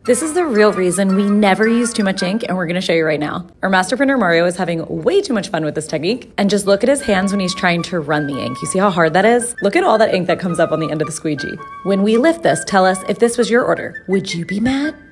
This is the real reason we never use too much ink, and we're gonna show you right now. Our master printer Mario is having way too much fun with this technique, and just look at his hands when he's trying to run the ink. You see how hard that is? Look at all that ink that comes up on the end of the squeegee. When we lift this, tell us if this was your order. Would you be mad?